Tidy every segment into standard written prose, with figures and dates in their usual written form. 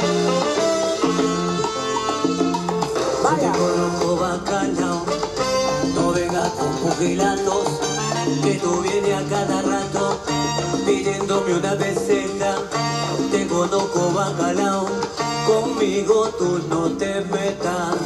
Vaya. Te conozco bacalao, no vengas con pugilatos, que tú vienes a cada rato pidiéndome una peseta. Te conozco bacalao, conmigo tú no te metas.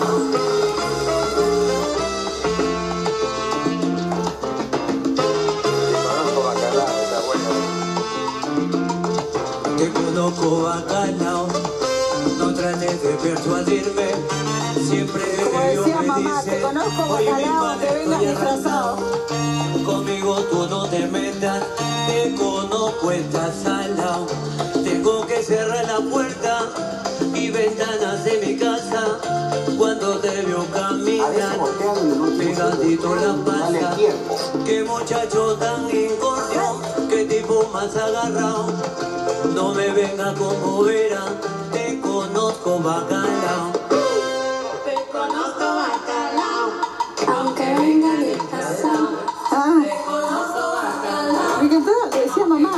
Te conozco bacalao, no trates de persuadirme. Siempre como que Dios decía me mamá, dice, te conozco oye, mi bacalao, padre, te vengas estoy disfrazado. arrancado. Conmigo tú no te metas, te conozco, estás salado. Tengo que cerrar la puerta y ventanas de mi casa cuando te veo caminar. Pegadito la pasa, qué muchacho tan incordio, qué tipo más agarrado. No me venga como vera, te conozco bacalao. Te conozco bacalao, Aunque venga disfrazado. Ah, te conozco bacalao. me encantaba, le decía mamá.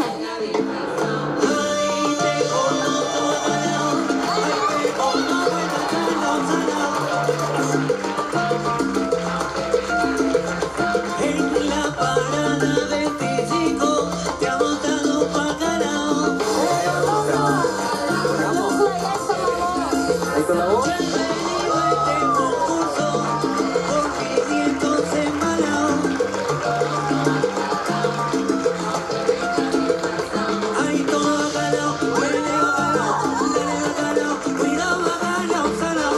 Ay, te conozco bacalao, ay, te conozco bacalao. En la parada 25 te ha montado bacalao. Ahí con la voz. Ya he venido a este concurso por 500 embalados. Ay, todo bacalao, huele bacalao, cuidado bacalao, salao.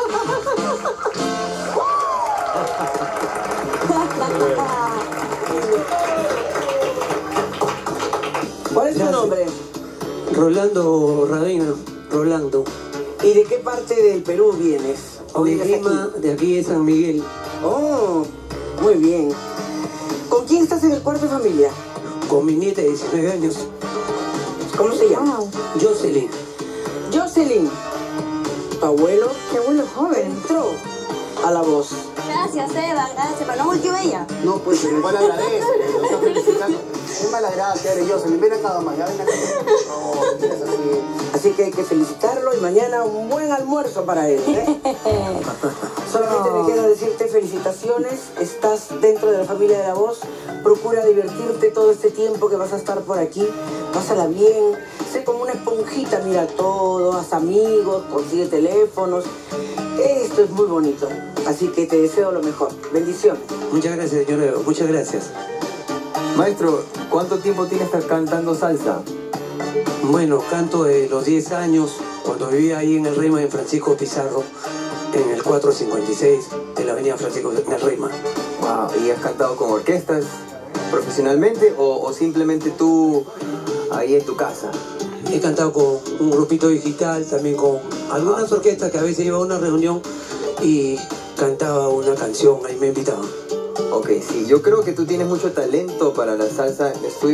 ¿Cuál es tu Gracias. nombre? Rolando Ravina, Rolando. ¿Y de qué parte del Perú vienes? ¿O Mi vives prima aquí? de aquí de San Miguel, Oh, muy bien. ¿Con quién estás en el cuarto de familia? con mi nieta de 19 años, ¿Cómo se llama? Wow, Jocelyn. Jocelyn. ¿Tu abuelo? qué abuelo joven. Entró a la voz. Gracias, Eva, gracias, pero no volteó ella. No, pues igual agradece, lo está felicitando. Es mala gracia, eres yo, se me ven acá, mamá, ya ven acá. No, es así. Así que hay que felicitarlo y mañana un buen almuerzo para él, ¿eh? Solamente me queda decirte felicitaciones, estás dentro de la familia de La Voz, procura divertirte todo este tiempo que vas a estar por aquí, pásala bien, sé como una esponjita, mira todo, haz amigos, consigue teléfonos, esto es muy bonito, así que te deseo lo mejor, bendiciones. Muchas gracias, señor Evo, muchas gracias. Maestro, ¿cuánto tiempo tienes cantando salsa? Bueno, canto de los 10 años, cuando vivía ahí en el Rima, en Francisco Pizarro, en el 456 de la avenida Francisco en el Rima. Wow, ¿y has cantado con orquestas profesionalmente o simplemente tú ahí en tu casa? He cantado con un grupito digital, también con algunas orquestas que a veces iba a una reunión y cantaba una canción, ahí me invitaban. Ok, sí, yo creo que tú tienes mucho talento para la salsa. Estoy